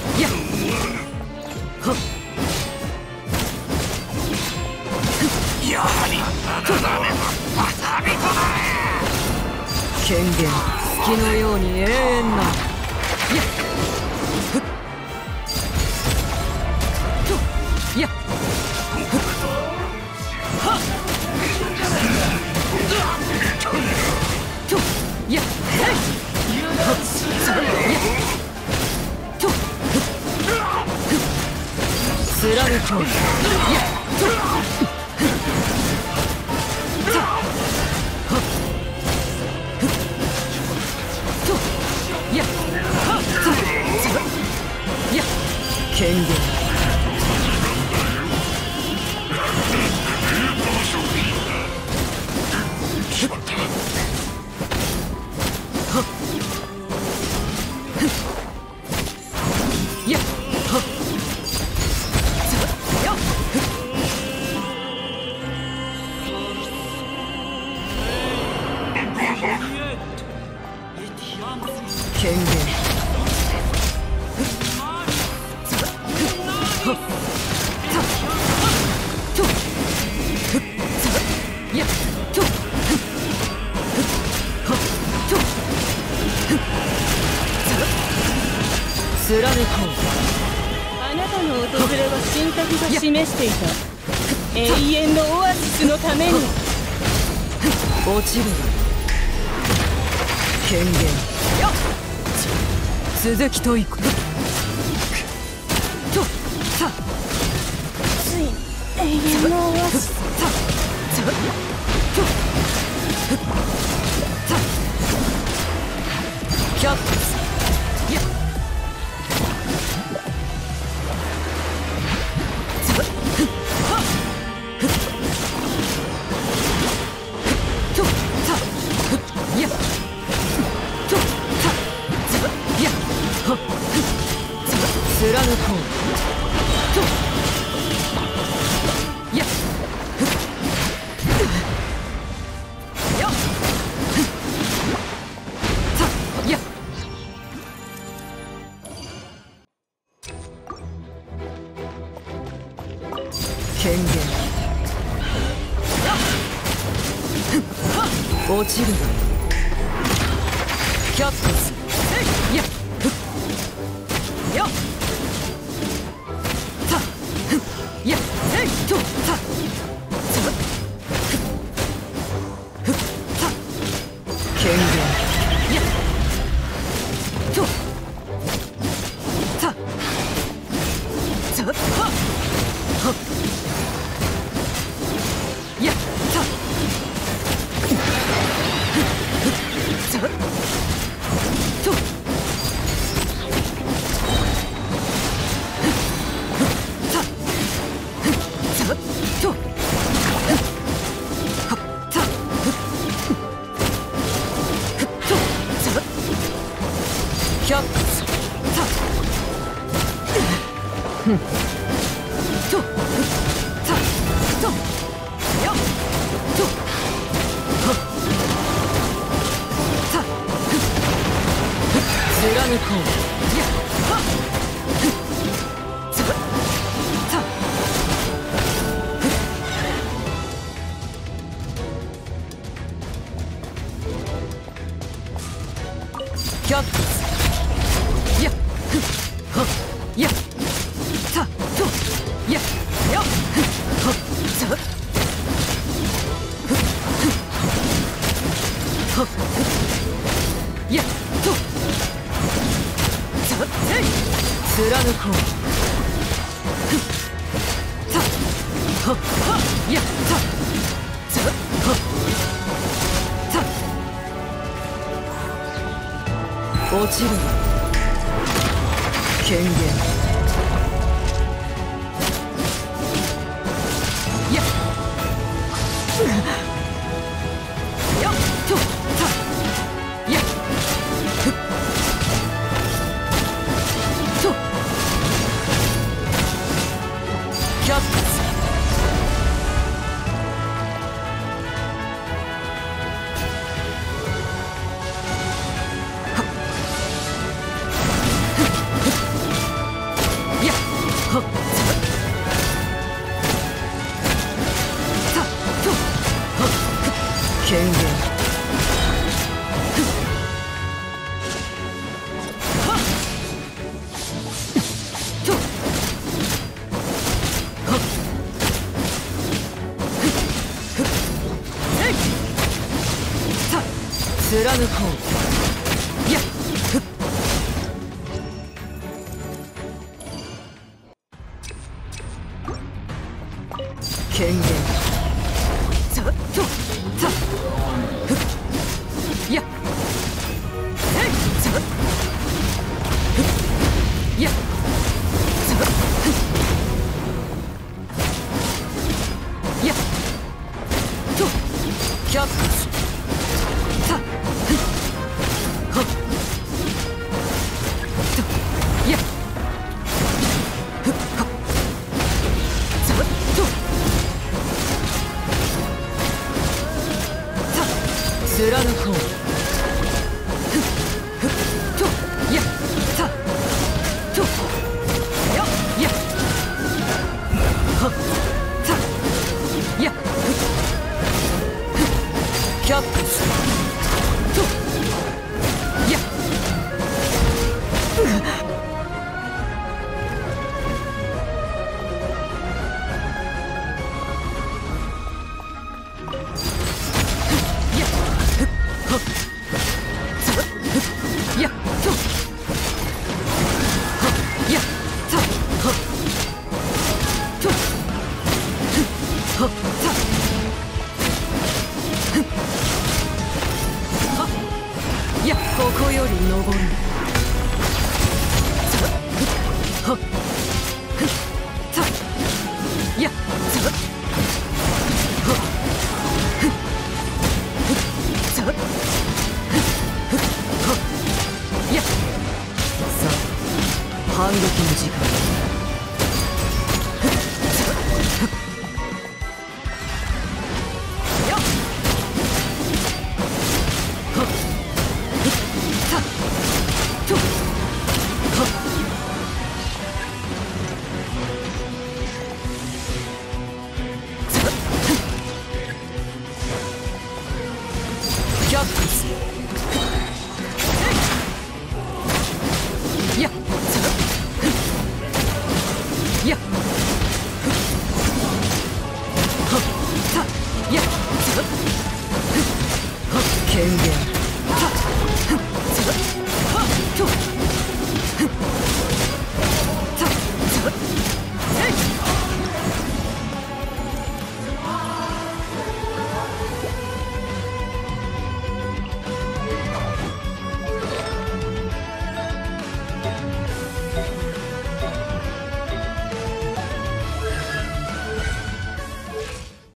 やっはっやはり権限月のように永遠なやっふっとやっふっはっとやっはいはっそれやっとふっふっ貫こうやっと権限やっはっやっ権限貫こうあなたの訪れは神卓が示していた永遠のオアシスのために落ちる権限やっ続きといくとさついに永遠のオアシスキャッツやっ貫こうとやっやっやっ権限落ちるキャップスやっやっやっえいとささふっさ権限やっとささははやっさふっさとキャップスさふんとさとやっとはさふ貫こうやっはふささキャップスやっふっはやっさとやっやっふっはさふっはやっとさえい貫こうふっさはやっささはさ落ちる権限やっやっとさやっふっとキャップス貫こう。やっふっ。権限さっとさっふっやっへいさっふっやっさっふっやっとキャッチさっふっはっとやっふっはっさっと貫こう。ふっふっとやっさっとやっやっはっさっやっふっふっキャッチとやっやっここより登る。さっはっふっさっやっさっはっふっふっさっふっふっはっやっさあ反撃の時間。ふっさっふっやっはっさっとはっさっキャッチやっさっやっはっさっやっさっはっ権限さっさっ